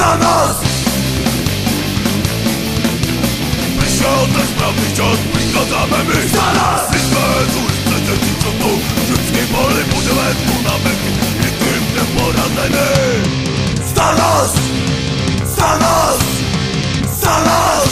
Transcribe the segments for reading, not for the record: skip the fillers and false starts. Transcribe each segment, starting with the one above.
Stanos! Przyszedł ten sprawny czas, przychodzamy my. Stanos! Wyspę turystę, dzieci co tu wszystkie pole budowę tu na meki i tym nie poradzimy. Stanos! Stanos! Stanos!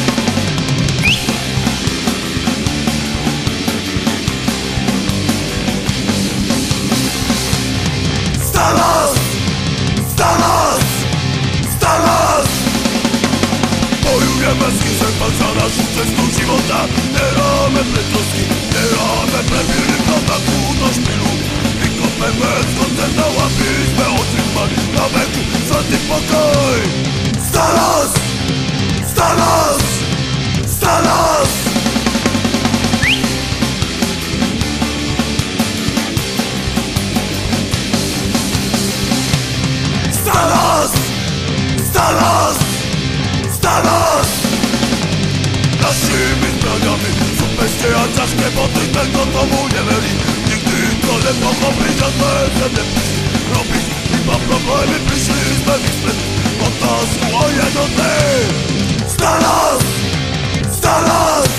Stanos! Stanos! Stanos! Boju niemiecki serpalca na żółce stół života. Neráme pretosky, neráme prevíry na kúto špilu. Vykopeme z koncenta, aby sme otrzymali na veku svatý pokoj. Stanos! Stanos! Stanos! Stanos! Stanos! Stanos! Naszymi zbraniami są bestie, a ciężkie boty tego tomu nie mieli. Nigdy to nie pochopili, że będę robić. Chyba problemy przyszli z nami spred. Od nas o jednoty. Stanos! Stanos!